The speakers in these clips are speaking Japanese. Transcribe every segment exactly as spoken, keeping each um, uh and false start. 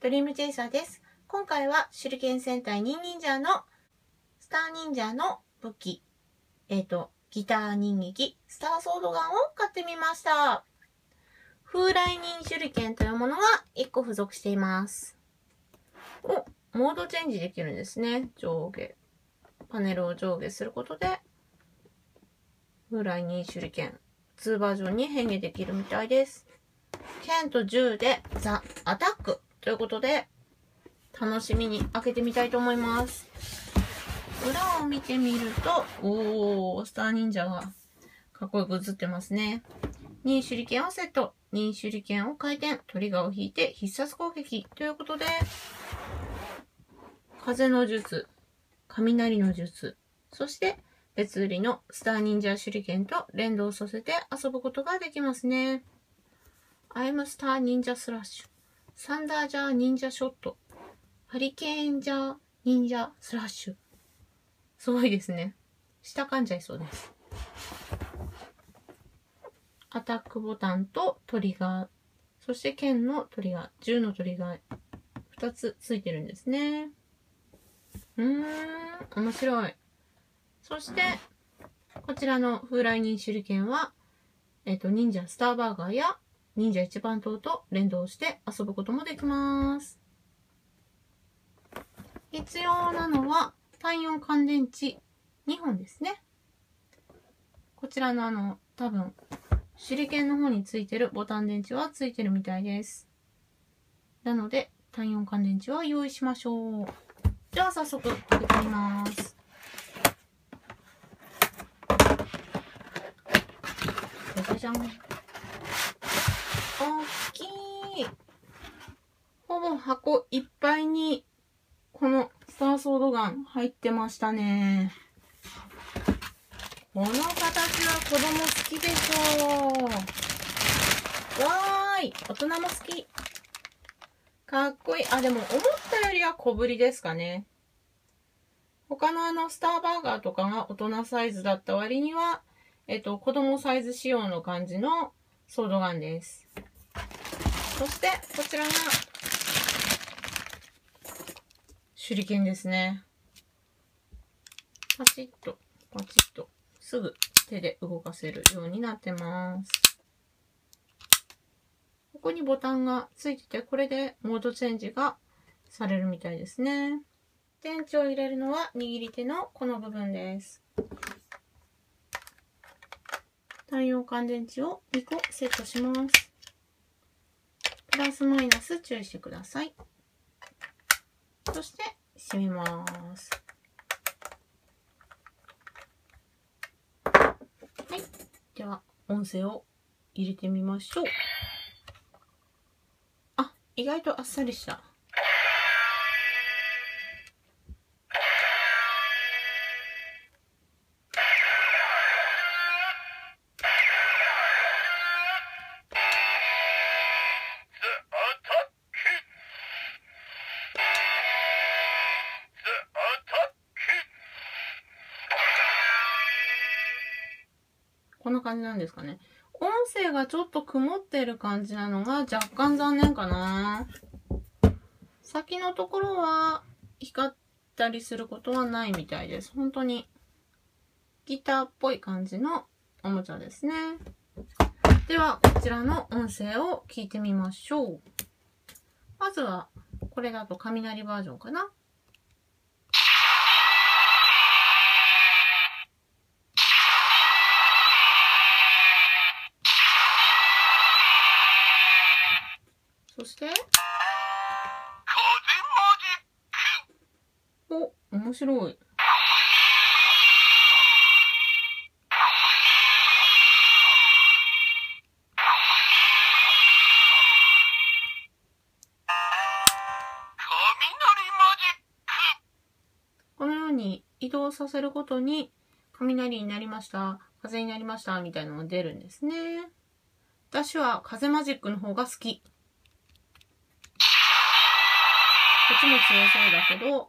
ドリームチェイサーです。今回は手裏剣戦隊ニンニンジャーのスターニンジャーの武器、えっと、ギター人撃スターソードガンを買ってみました。風来忍手裏剣というものがいっこ付属しています。お、モードチェンジできるんですね。上下。パネルを上下することで、風来忍手裏剣にバージョンに変化できるみたいです。剣と銃でザ・アタックということで、楽しみに開けてみたいと思います。裏を見てみると、おー、スター忍者がかっこよく映ってますね。忍手裏剣をセット。忍手裏剣を回転。トリガーを引いて必殺攻撃。ということで、風の術、雷の術、そして別売りのスター忍者手裏剣と連動させて遊ぶことができますね。アイムスター忍者スラッシュ、サンダージャー忍者ショット、ハリケーンジャー忍者スラッシュ。すごいですね。下噛んじゃいそうです。アタックボタンとトリガー、そして剣のトリガー、銃のトリガー、ふたつついてるんですね。うーん、面白い。そして、こちらの風来忍手裏剣は、えっと、忍者スターバーガーや忍者一番塔と連動して遊ぶこともできます。必要なのは単よん乾電池にほんですね。こちらのあの、多分、手裏剣の方についてるボタン電池はついてるみたいです。なので、単よん乾電池は用意しましょう。じゃあ早速開けてみます。じゃじゃじゃん。大きい。ほぼ箱いっぱいにこのスターソードガン入ってましたね。この形は子供好きでしょう。わーい。大人も好き。かっこいい。あ、でも思ったよりは小ぶりですかね。他のあのスターバーガーとかが大人サイズだった割には、えっと、子供サイズ仕様の感じのソードガンです。そして、こちらが、手裏剣ですね。パチッと、パチッと、すぐ手で動かせるようになってます。ここにボタンがついてて、これでモードチェンジがされるみたいですね。電池を入れるのは握り手のこの部分です。単よん乾電池をにこセットします。プラスマイナス注意してください。そして閉めます。はい。では音声を入れてみましょう。あ、意外とあっさりした。こんな感じなんですかね。音声がちょっと曇ってる感じなのが若干残念かな。先のところは光ったりすることはないみたいです。本当にギターっぽい感じのおもちゃですね。では、こちらの音声を聞いてみましょう。まずは、これだと雷バージョンかな。そして、お、面白い。このように移動させることに雷になりました、風になりましたみたいなのが出るんですね。私は風マジックの方が好き。こっちも強そうだけど、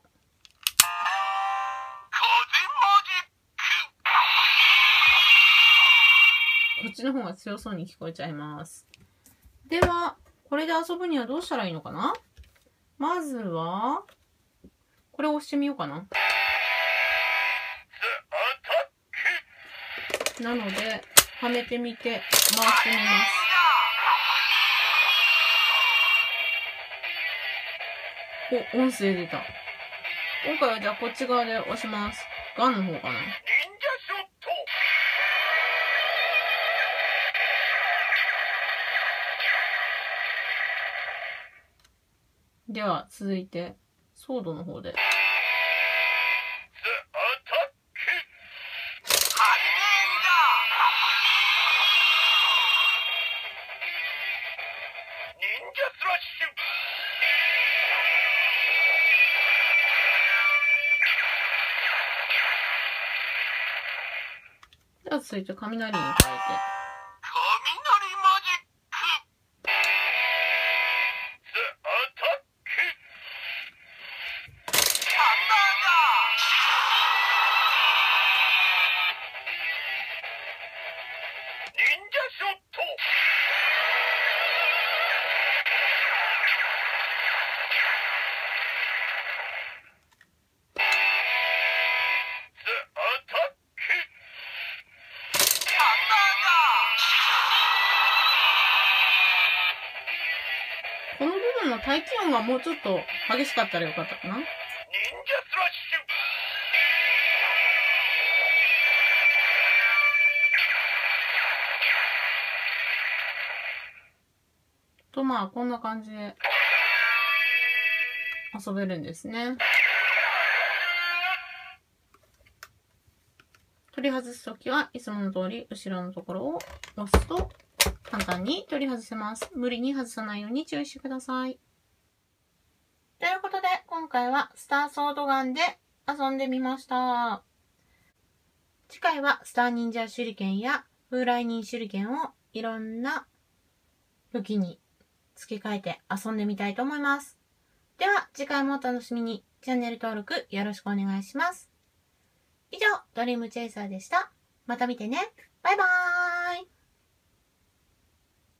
こっちの方が強そうに聞こえちゃいます。では、これで遊ぶにはどうしたらいいのかな？ まずは、これを押してみようかな。なので、はめてみて、回してみます。お、音声出た。今回はじゃあこっち側で押します。ガンの方かな。では、続いて、ソードの方で。では続いて雷に変えて。雷マジック。アタック。サンダーガー。忍者ショット。この部分の待機音がもうちょっと激しかったらよかったかな。忍者スラッシュと、まあこんな感じで遊べるんですね。取り外すときはいつもの通り後ろのところを押すと簡単に取り外せます。無理に外さないように注意してください。ということで、今回はスターソードガンで遊んでみました。次回はスター忍者手裏剣や風来忍手裏剣をいろんな武器に付け替えて遊んでみたいと思います。では、次回もお楽しみに。チャンネル登録よろしくお願いします。以上、ドリームチェイサーでした。また見てね。バイバーイ。